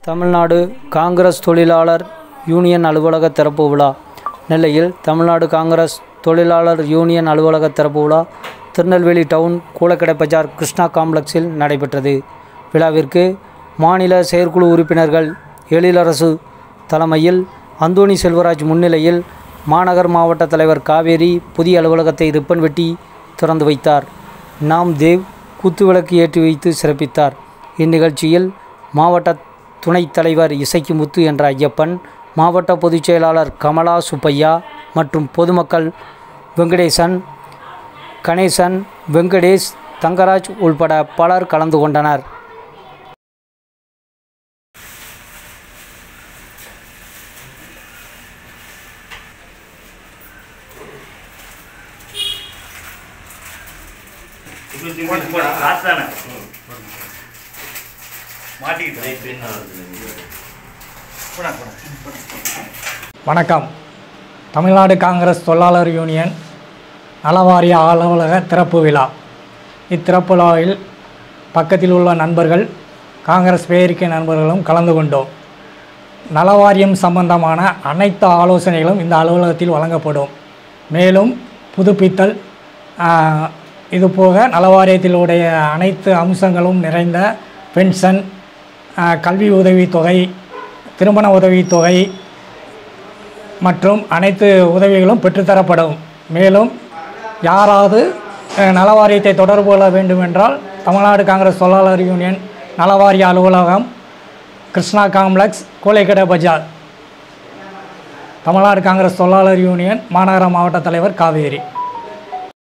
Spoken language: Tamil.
தமிழ்நாடு காங்கிரஸ் தொழிலாளர் யூனியன் அலுவலக திறப்பு விழா. நெல்லையில் தமிழ்நாடு காங்கிரஸ் தொழிலாளர் யூனியன் அலுவலக திறப்பு விழா திருநெல்வேலி டவுன் கூலக்கடை பஜார் கிருஷ்ணா காம்ப்ளெக்ஸில் நடைபெற்றது. விழாவிற்கு மாநில செயற்குழு உறுப்பினர்கள் எழிலரசு தலைமையில், அந்தோணி செல்வராஜ் முன்னிலையில் மாநகர் மாவட்ட தலைவர் காவேரி புதிய அலுவலகத்தை ரிப்பன் வெட்டி திறந்து வைத்தார். நாம் தேவ் குத்துவிளக்கு ஏற்றி வைத்து சிறப்பித்தார். இந்நிகழ்ச்சியில் மாவட்ட துணைத் தலைவர் இசக்கி முத்து என்ற ஐயப்பன், மாவட்ட பொதுச் செயலாளர் கமலா சுப்பையா மற்றும் பொதுமக்கள் வெங்கடேசன், கணேசன், வெங்கடேஷ், தங்கராஜ் உள்பட பலர் கலந்து கொண்டனர். வணக்கம். தமிழ்நாடு காங்கிரஸ் தொழிலாளர் யூனியன் நலவாரிய அலுவலக திறப்பு விழா. இத்திறப்பு விழாவில் பக்கத்தில் உள்ள நண்பர்கள், காங்கிரஸ் பேரிக்கை நண்பர்களும் கலந்து கொண்டோம். நலவாரியம் சம்பந்தமான அனைத்து ஆலோசனைகளும் இந்த அலுவலகத்தில் வழங்கப்படும். மேலும் புதுப்பித்தல், இதுபோக நலவாரியத்திலுடைய அனைத்து அம்சங்களும் நிறைந்த பென்ஷன், கல்வி உதவித்தொகை, திருமண உதவித்தொகை மற்றும் அனைத்து உதவிகளும் பெற்றுத்தரப்படும். மேலும் யாராவது நலவாரியத்தை தொடர்பு கொள்ள வேண்டுமென்றால் தமிழ்நாடு காங்கிரஸ் தொழிலாளர் யூனியன் நலவாரிய அலுவலகம், கிருஷ்ணா காம்ப்ளெக்ஸ், கூலைக்கடை பஜார். தமிழ்நாடு காங்கிரஸ் தொழிலாளர் யூனியன் மாநகர மாவட்ட தலைவர் காவேரி.